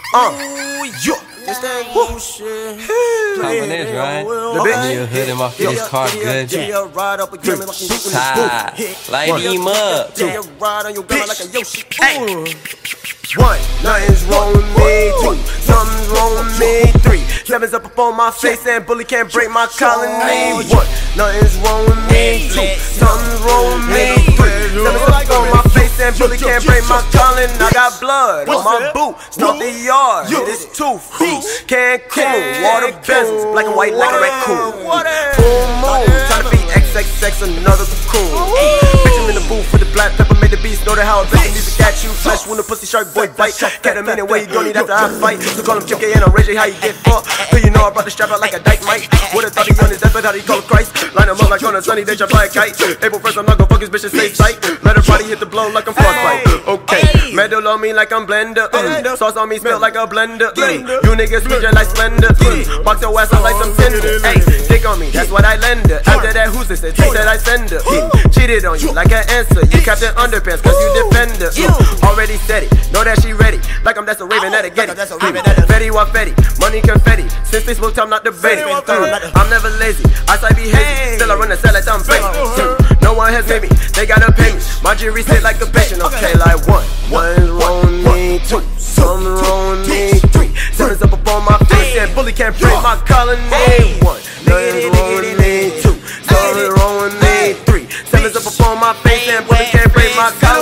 Yeah. It's that new shit. Combination, right? Need a hood in my face, car good. Light him up. One, nothing's wrong with me. Two, something's wrong with me. Three, sevens up on my face and bully can't break my colony. One, nothing's wrong with me. Two, something's wrong with me. Three, sevens up on my face and bully can't break my colony. I got blood on my boot, start the yard. It is 2 feet, Cancun, water business, black and white like a raccoon. Full moon, trying to be XXX, another cocoon. Bitch, I'm in the booth with the black pepper, made the beast know that how I really need to catch you. Flesh when the pussy shark boy bite. Cat a minute where you don't need after I fight. So call him Chip K and I'm Ray J, how you get fucked. Cause you know I brought the strap out like a dynamite. Would've thought he on his deathbed, how he call Christ. Line him up like on a sunny day, try fly a kite. April 1st, I'm not gon' fuck his bitch in safe sight. Let her body hit the blow like I'm frostbite. Okay, metal on me like I'm blender. Sauce on me smell like a blender. You niggas speak just like Splendor. Box your ass out like some tender. Ayy, dick on me, that's what I lend her. After that, who's this? She said I send her. Cheated on you like an answer. You Captain Underpants cause you defender. Already steady, know that she ready. Like I'm that's a raven at a Getty. Fetty wa Fetty, money confetti. Since they spoke, I'm not debating. I'm never lazy, I say be hazy. Still I run the cell like I'm baby. No one has made me, they gotta pay me. My jury sit like a patient. Okay, like one, nothing's wrong with me. Two, something's wrong with me. Three, sevens up on my face and bully can't break my colony. One, nothing's wrong with me. Two, something's wrong with me. Three, sevens up on my face and bully can't break my colony.